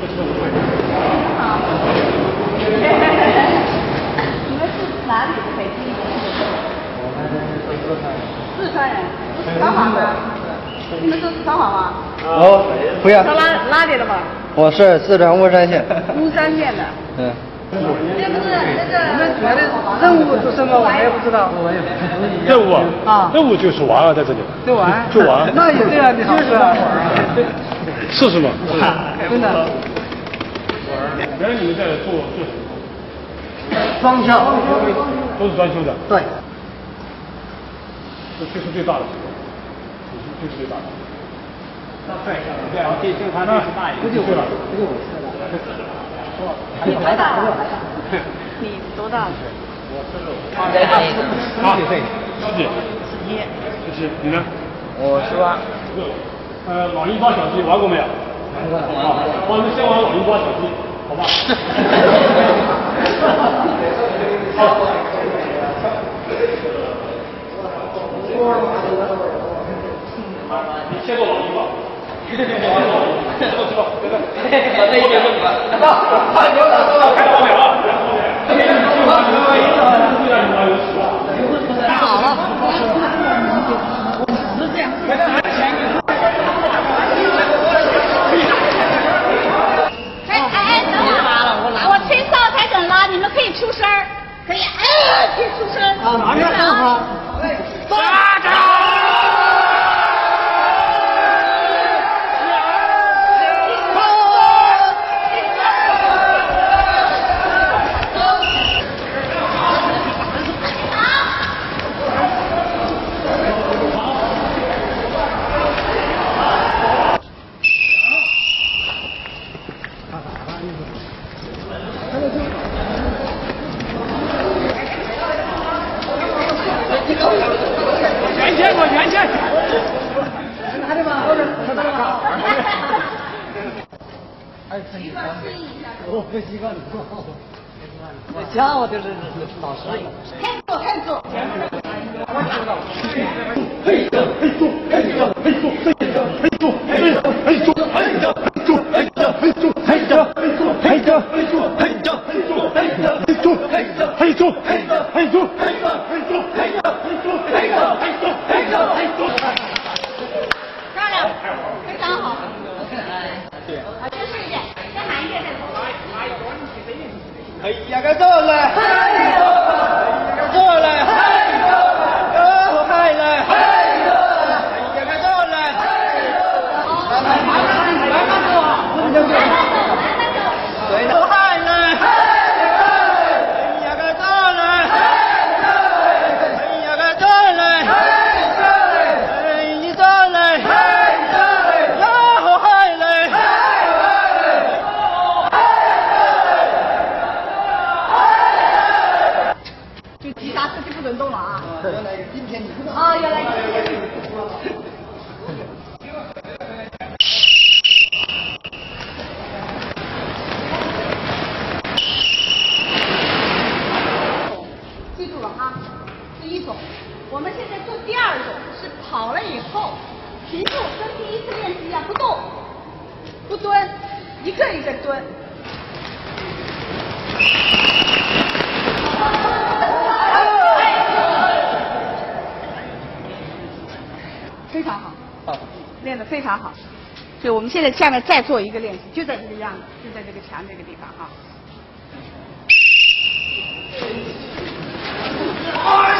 好。你们是哪里的？北京的？ 我们是四川人。三华吗？你们都是三华吗？ 哦，不要。 他哪里的嘛？ 我是四川巫山县。 巫山县的。 嗯。 这不是那个。 你们主要的任务是什么？我也不知道。 任务啊，任务就是玩啊，在这里。 就玩。 就玩。 那也对啊，你好。就是是吗？ 真的。 原来你们在做什么？ 装修。 都是装修的。 对。 这是最大的，这是最大的。对，这就他那是大一个。对了，这就我是的。 你多大了？你多大了？ 我20岁。17。你呢？ 我18。 老鹰抓小鸡玩过没有？我们先玩老鹰抓小鸡，好吧？你先做老鹰吧。这个一节问吧。开到没有啊？ 好了。我吹哨才肯拉，你们可以出声儿，可以可以出声。啊，哪个啊？巴掌！ 圆圈。 哪里嘛？我不习惯。我家我就是老师。 开坐。漂亮，非常好。对。再试一遍，再喊一遍。 哎呀个走来！走来！哦嗨来！哎呀个走来！对头嗨来！哎呀个走来！哎呀个走来！哎你走来！然后嗨来！ 就击打自己不准动了啊！ 原来今天你知道。 啊，原来今天。记住了哈，第一种，我们现在做第二种，是跑了以后，平步跟第一次练习一样，不动，不蹲，一个一个蹲。非常好，练得非常好。所以我们现在下面再做一个练习，就在这个样子，就在这个墙这个地方哈。